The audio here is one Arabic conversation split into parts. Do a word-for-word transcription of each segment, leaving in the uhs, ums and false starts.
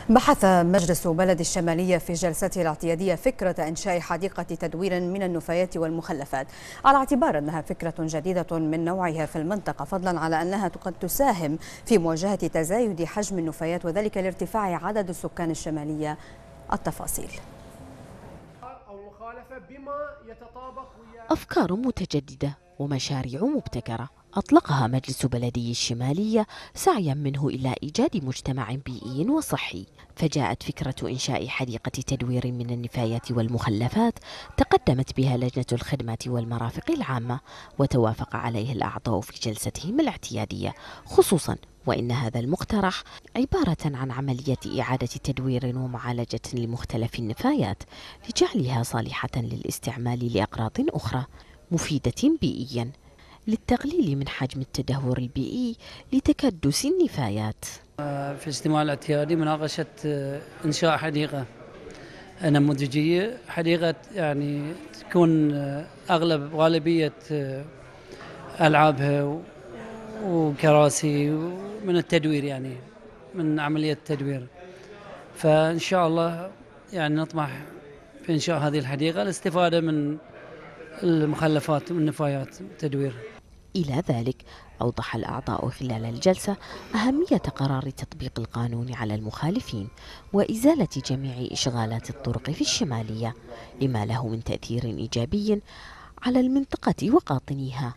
بحث مجلس بلد الشمالية في جلسته الاعتيادية فكرة إنشاء حديقة تدوير من النفايات والمخلفات، على اعتبار أنها فكرة جديدة من نوعها في المنطقة، فضلا على أنها قد تساهم في مواجهة تزايد حجم النفايات وذلك لارتفاع عدد السكان الشمالية. التفاصيل. أفكار متجددة ومشاريع مبتكرة أطلقها مجلس بلدي الشمالية سعيا منه إلى إيجاد مجتمع بيئي وصحي، فجاءت فكرة إنشاء حديقة تدوير من النفايات والمخلفات تقدمت بها لجنة الخدمات والمرافق العامة، وتوافق عليه الأعضاء في جلستهم الاعتيادية، خصوصا وإن هذا المقترح عبارة عن عملية إعادة تدوير ومعالجة لمختلف النفايات لجعلها صالحة للاستعمال لأغراض أخرى مفيدة بيئيا، للتقليل من حجم التدهور البيئي لتكدس النفايات. في الاجتماع الاعتيادي مناقشة إنشاء حديقة نموذجية، حديقة يعني تكون أغلب غالبية ألعابها وكراسي من التدوير، يعني من عملية التدوير. فإن شاء الله يعني نطمح في إنشاء هذه الحديقة الاستفادة من المخلفات والنفايات التدوير. إلى ذلك أوضح الأعضاء خلال الجلسة أهمية قرار تطبيق القانون على المخالفين وإزالة جميع إشغالات الطرق في الشمالية، لما له من تأثير إيجابي على المنطقة وقاطنيها.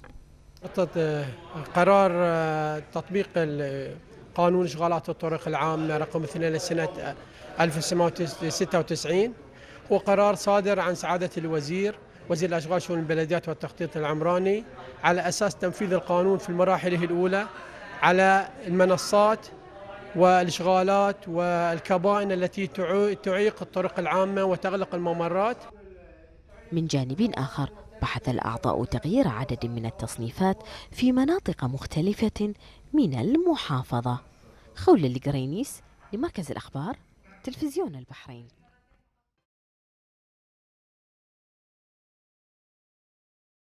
قرار تطبيق قانون إشغالات الطرق العامة رقم اثنين لسنة ألف وتسعمائة وستة وتسعين هو قرار صادر عن سعادة الوزير وزير الأشغال شؤون البلديات والتخطيط العمراني على أساس تنفيذ القانون في مراحله الأولى على المنصات والإشغالات والكبائن التي تعيق الطرق العامة وتغلق الممرات. من جانب آخر بحث الأعضاء تغيير عدد من التصنيفات في مناطق مختلفة من المحافظة. خولة القرينيس لمركز الأخبار تلفزيون البحرين.